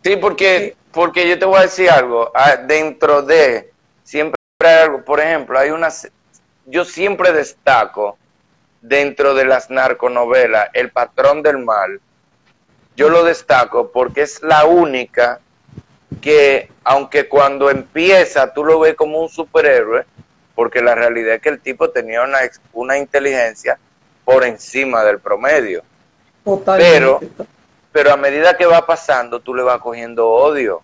Sí, porque yo te voy a decir algo, dentro de, siempre hay algo, por ejemplo, yo siempre destaco dentro de las narconovelas, El Patrón del Mal, yo lo destaco porque es la única que, aunque cuando empieza tú lo ves como un superhéroe, porque la realidad es que el tipo tenía una inteligencia por encima del promedio. Totalmente. Pero a medida que va pasando, tú le vas cogiendo odio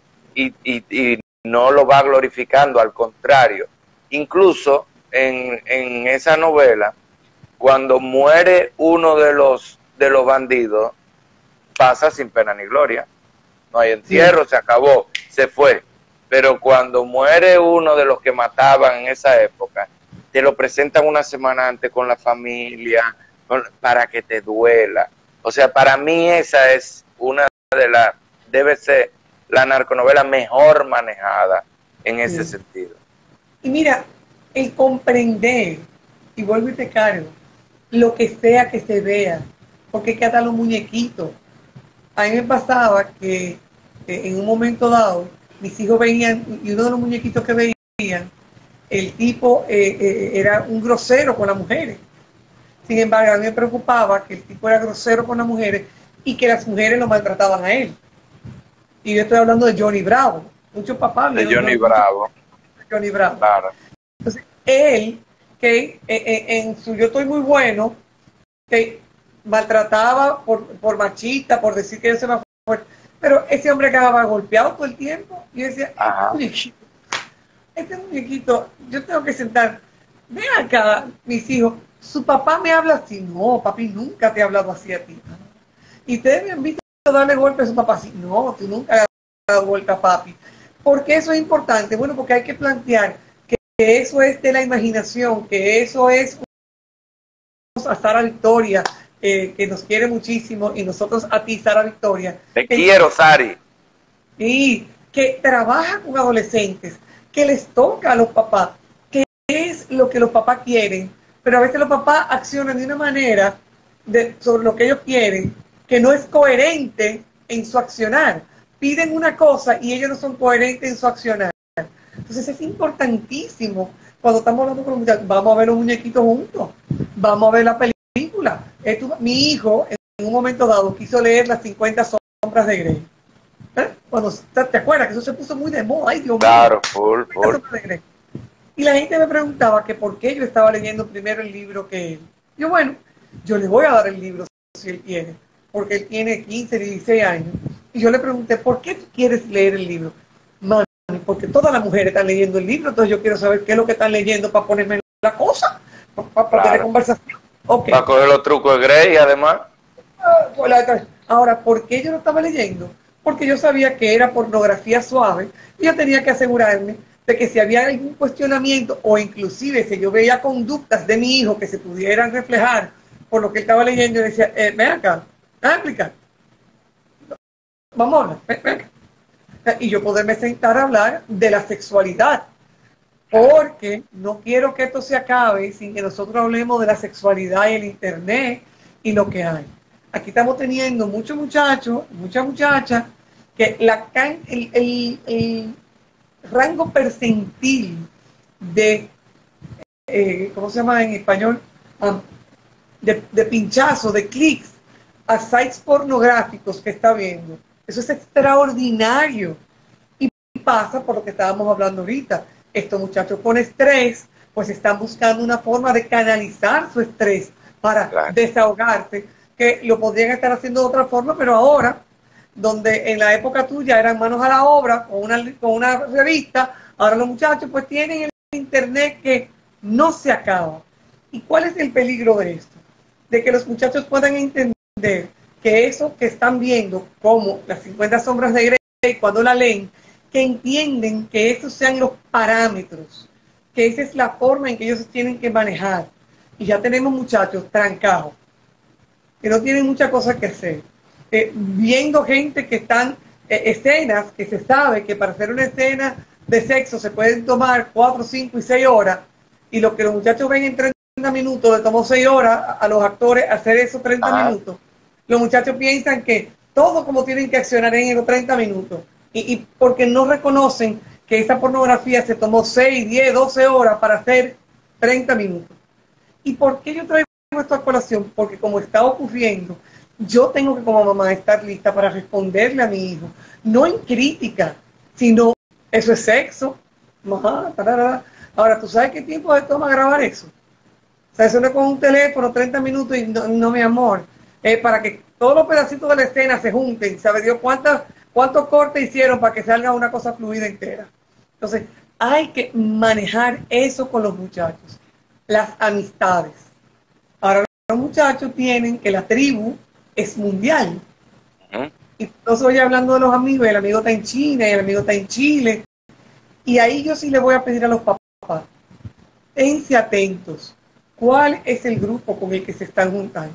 y no lo va glorificando, al contrario. Incluso en esa novela, cuando muere uno de los bandidos, pasa sin pena ni gloria. No hay entierro, se acabó, se fue. Pero cuando muere uno de los que mataban en esa época, te lo presentan una semana antes con la familia, para que te duela. O sea, para mí esa es una de las, debe ser la narconovela mejor manejada en ese sentido. Y mira, el comprender, y vuelvo y te cargo, lo que sea que se vea, porque es que hasta los muñequitos. A mí me pasaba que en un momento dado, mis hijos veían, y uno de los muñequitos que veían, el tipo era un grosero con las mujeres. Sin embargo, a mí me preocupaba que el tipo era grosero con las mujeres y que las mujeres lo maltrataban a él. Y yo estoy hablando de Johnny Bravo. Muchos papás De vieron Johnny Bravo. Johnny Bravo. Claro. Entonces, él, que en su yo estoy muy bueno, que maltrataba por machista, por decir que yo se me fue, pero ese hombre acababa golpeado todo el tiempo. Y yo decía, este muñequito, yo tengo que sentar, ven acá, mis hijos, su papá me habla así. No, papi nunca te ha hablado así a ti. Y ustedes me han visto darle golpe a su papá así. No, tú nunca has dado golpe a papi. ¿Por qué eso es importante? Bueno, porque hay que plantear que eso es de la imaginación, que eso es a Sara Victoria, que nos quiere muchísimo, y nosotros a ti, Sara Victoria. Te quiero, Sari. Y que trabaja con adolescentes, que les toca a los papás, que es lo que los papás quieren, pero a veces los papás accionan de una manera sobre lo que ellos quieren, que no es coherente en su accionar. Piden una cosa y ellos no son coherentes en su accionar. Entonces es importantísimo, cuando estamos hablando con los muchachos, vamos a ver los muñequitos juntos, vamos a ver la película. Mi hijo, en un momento dado, quiso leer Las 50 sombras de Grey. Cuando te acuerdas que eso se puso muy de moda, ay Dios mío. Claro, full. Y la gente me preguntaba que por qué yo estaba leyendo primero el libro que él. Yo, bueno, yo le voy a dar el libro si él quiere, porque él tiene 15, 16 años. Y yo le pregunté, ¿por qué tú quieres leer el libro? Mami, porque todas las mujeres están leyendo el libro, entonces yo quiero saber qué es lo que están leyendo para ponerme la cosa, para tener conversación. Okay. Para coger los trucos de Grey, además. Ahora, ¿por qué yo lo estaba leyendo? Porque yo sabía que era pornografía suave y yo tenía que asegurarme de que si había algún cuestionamiento o inclusive si yo veía conductas de mi hijo que se pudieran reflejar por lo que él estaba leyendo, yo decía, ven acá, ¿me explicar? Vamos a hablar, ven acá. Y yo poderme sentar a hablar de la sexualidad, porque no quiero que esto se acabe sin que nosotros hablemos de la sexualidad y el internet y lo que hay. Aquí estamos teniendo muchos muchachos, muchas muchachas, que el rango percentil de, ¿cómo se llama en español? De pinchazo, de clics a sites pornográficos que está viendo. Eso es extraordinario. Y pasa por lo que estábamos hablando ahorita. Estos muchachos con estrés, pues están buscando una forma de canalizar su estrés para desahogarse, que lo podrían estar haciendo de otra forma, pero ahora, donde en la época tuya eran manos a la obra con una revista, ahora los muchachos pues tienen el internet que no se acaba. ¿Y cuál es el peligro de esto? De que los muchachos puedan entender que eso que están viendo, como Las 50 sombras de Grey, cuando la leen, que entienden que esos sean los parámetros, que esa es la forma en que ellos tienen que manejar. Y ya tenemos muchachos trancados, que no tienen muchas cosas que hacer, viendo gente que están, escenas que se sabe que para hacer una escena de sexo se pueden tomar 4, 5 y 6 horas, y lo que los muchachos ven en 30 minutos, le tomó 6 horas a los actores hacer esos 30 minutos. Los muchachos piensan que todo como tienen que accionar en los 30 minutos. Y porque no reconocen que esa pornografía se tomó 6, 10, 12 horas para hacer 30 minutos. ¿Y por qué yo traigo esto a colación? Porque como está ocurriendo, yo tengo que como mamá estar lista para responderle a mi hijo, no en crítica, sino eso es sexo. Ajá, tarara. Ahora, ¿tú sabes qué tiempo de toma grabar eso? O sea, eso no es con un teléfono, 30 minutos y no mi amor. Para que todos los pedacitos de la escena se junten. ¿Sabe Dios cuántos cortes hicieron para que salga una cosa fluida entera? Entonces, hay que manejar eso con los muchachos. Las amistades. Ahora, los muchachos tienen que la tribu es mundial. Y entonces voy hablando de los amigos, y el amigo está en China, y el amigo está en Chile. Y ahí yo sí le voy a pedir a los papás, tense atentos. ¿Cuál es el grupo con el que se están juntando?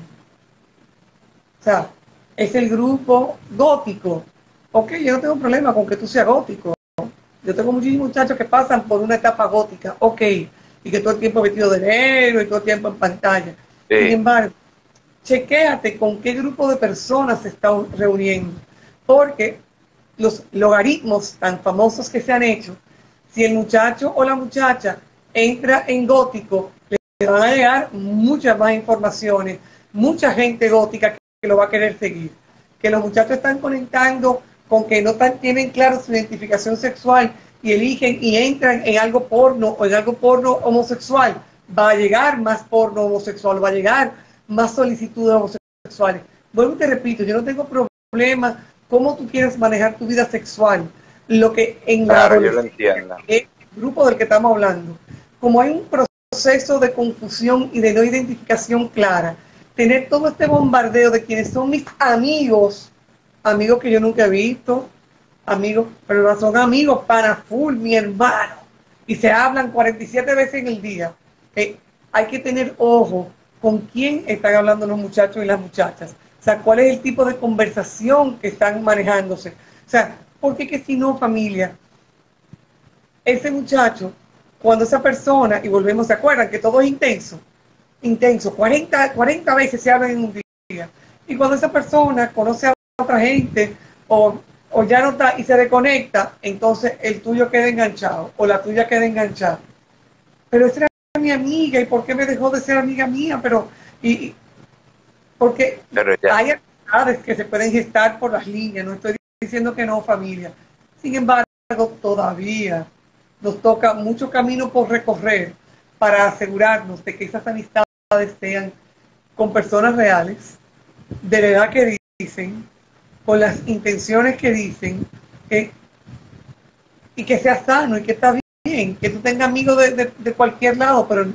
O sea, es el grupo gótico. Ok, yo no tengo problema con que tú seas gótico. Yo tengo muchísimos muchachos que pasan por una etapa gótica. Ok, y que todo el tiempo vestido de negro y todo el tiempo en pantalla. Sí. Sin embargo, chequéate con qué grupo de personas se están reuniendo. Porque los logaritmos tan famosos que se han hecho, si el muchacho o la muchacha entra en gótico, le van a llegar muchas más informaciones, mucha gente gótica que lo va a querer seguir. Que los muchachos están conectando con que no tienen claro su identificación sexual y eligen y entran en algo porno o en algo porno homosexual, va a llegar más porno homosexual, va a llegar más solicitudes homosexuales. Vuelvo y te repito, yo no tengo problema cómo tú quieres manejar tu vida sexual. Lo que en la adolescencia, el grupo del que estamos hablando, como hay un proceso de confusión y de no identificación clara, tener todo este bombardeo de quienes son mis amigos, amigos que yo nunca he visto, amigos, pero no son amigos para full, mi hermano, y se hablan 47 veces en el día. Hay que tener ojo con quién están hablando los muchachos y las muchachas. O sea, cuál es el tipo de conversación que están manejándose. O sea, porque que si no, familia, ese muchacho, cuando esa persona, y volvemos, ¿se acuerdan que todo es intenso, 40 veces se hablan en un día, y cuando esa persona conoce a otra gente, o ya no está y se desconecta, entonces el tuyo queda enganchado, o la tuya queda enganchada. Pero esa era mi amiga, ¿y por qué me dejó de ser amiga mía? Porque hay actividades que se pueden gestar por las líneas, no estoy diciendo que no, familia. Sin embargo, todavía nos toca mucho camino por recorrer para asegurarnos de que esas amistades sean con personas reales, de la edad que dicen, con las intenciones que dicen, y que sea sano y que está bien, que tú tengas amigos de cualquier lado, pero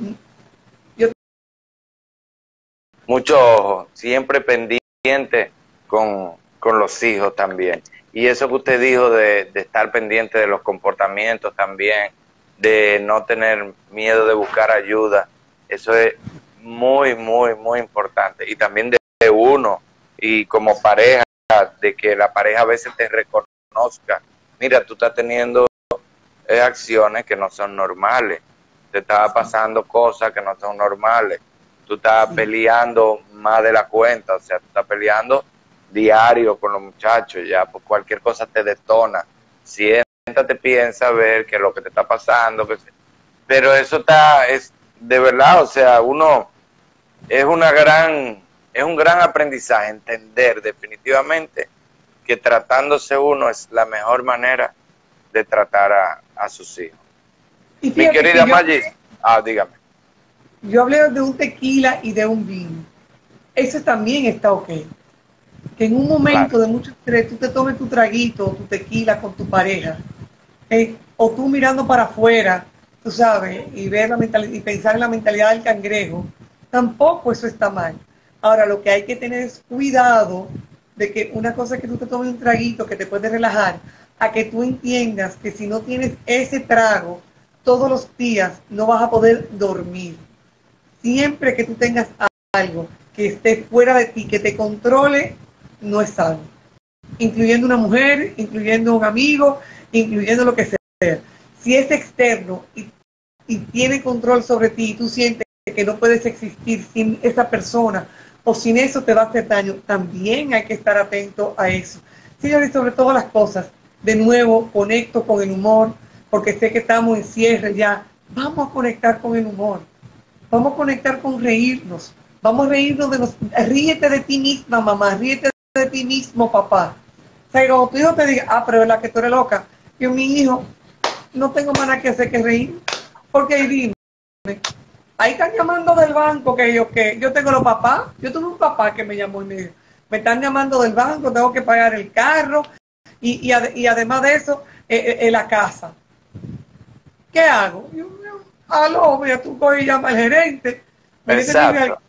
mucho ojo, siempre pendiente con los hijos también. Y eso que usted dijo de estar pendiente de los comportamientos también, de no tener miedo de buscar ayuda, eso es muy, muy, muy importante. Y también de uno, y como pareja, de que la pareja a veces te reconozca. Mira, tú estás teniendo acciones que no son normales, te estaba pasando cosas que no son normales, tú estás peleando más de la cuenta, o sea, tú estás peleando diario con los muchachos, ya pues cualquier cosa te detona. Siéntate, piensa a ver qué es lo que te está pasando, pero eso es de verdad, o sea, es un gran aprendizaje, entender definitivamente que tratándose uno es la mejor manera de tratar a sus hijos. Y mi querida Magis, dígame. Yo hablé de un tequila y de un vino. Eso también está ok. Que en un momento de mucho estrés tú te tomes tu traguito o tu tequila con tu pareja, o tú mirando para afuera, tú sabes, y ver y pensar en la mentalidad del cangrejo, tampoco eso está mal. Ahora, lo que hay que tener es cuidado de que una cosa es que tú te tomes un traguito que te puede relajar, a que tú entiendas que si no tienes ese trago todos los días, no vas a poder dormir. Siempre que tú tengas algo que esté fuera de ti, que te controle, no es sano. Incluyendo una mujer, incluyendo un amigo, incluyendo lo que sea. Si es externo y tiene control sobre ti y tú sientes que no puedes existir sin esa persona o sin eso te va a hacer daño. También hay que estar atento a eso. Señores, sobre todas las cosas, de nuevo conecto con el humor, porque sé que estamos en cierre ya. Vamos a conectar con el humor, vamos a conectar con reírnos, vamos a reírnos de los... Ríete de ti misma, mamá, ríete de ti mismo, papá. O sea, cuando tu hijo te diga, pero es la que tú eres loca, yo, mi hijo, no tengo más nada que hacer que reír, porque ahí dime, ahí están llamando del banco, que yo tengo los papás, yo tuve un papá que me llamó y me dijo, me están llamando del banco, tengo que pagar el carro, y además de eso, la casa. ¿Qué hago? Yo, aló, mira, tú coges y llama al gerente. Exacto.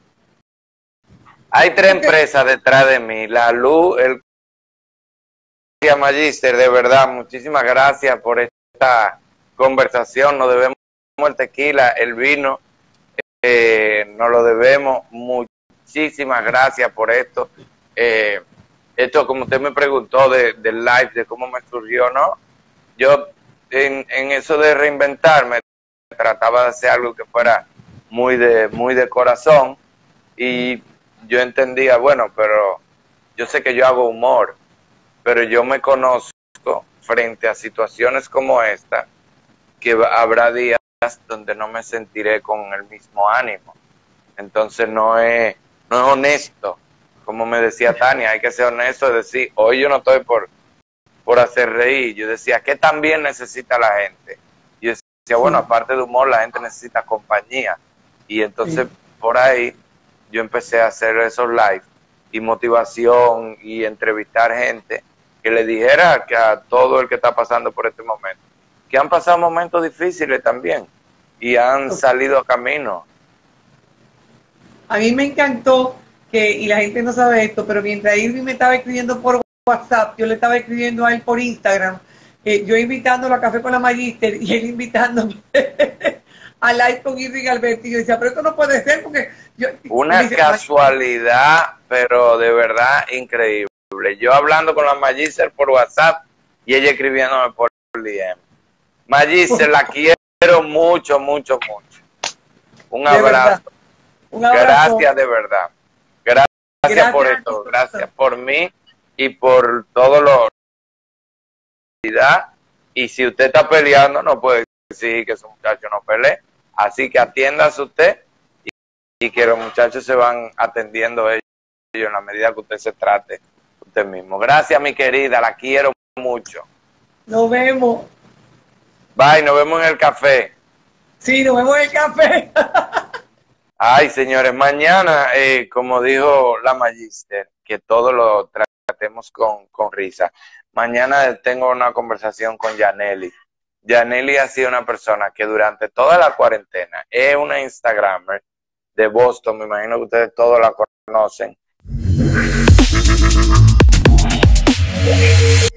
Hay tres empresas detrás de mí, la luz, el Magister, de verdad, muchísimas gracias por esta conversación, nos debemos el tequila, el vino, nos lo debemos, muchísimas gracias por esto. Esto, como usted me preguntó del live, de cómo me surgió, ¿no? Yo en eso de reinventarme trataba de hacer algo que fuera muy de corazón, y yo entendía, bueno, pero yo sé que yo hago humor, pero yo me conozco frente a situaciones como esta, que habrá días donde no me sentiré con el mismo ánimo. Entonces no es honesto, como me decía Tania, hay que ser honesto y decir, hoy yo no estoy por hacer reír. Yo decía, ¿qué también necesita la gente? Yo decía, bueno, aparte de humor, la gente necesita compañía. Y entonces por ahí yo empecé a hacer esos live y motivación y entrevistar gente que le dijera que a todo el que está pasando por este momento, que han pasado momentos difíciles también y han salido a camino. A mí me encantó y la gente no sabe esto, pero mientras Irving me estaba escribiendo por WhatsApp, yo le estaba escribiendo a él por Instagram, yo invitándolo a Café con la Magister y él invitándome a live con Irving Alberti. Y yo decía, pero esto no puede ser porque... Una casualidad, pero de verdad increíble. Yo hablando con la Magister por WhatsApp y ella escribiéndome por DM. Magister, la quiero mucho, mucho, mucho. Un abrazo. Un abrazo. Gracias de verdad. Gracias por esto. Gracias por mí y por todo lo... Y si usted está peleando, no puede decir que su muchacho no pelee. Así que atiéndase usted y que los muchachos se van atendiendo ellos en la medida que usted se trate usted mismo. Gracias, mi querida, la quiero mucho. Nos vemos. Bye, nos vemos en el café. Sí, nos vemos en el café. Ay, señores, mañana, como dijo la Magister, que todo lo tratemos con risa. Mañana tengo una conversación con Yaneli. Yaneli ha sido una persona que durante toda la cuarentena es una Instagramer de Boston, me imagino que ustedes todos la conocen.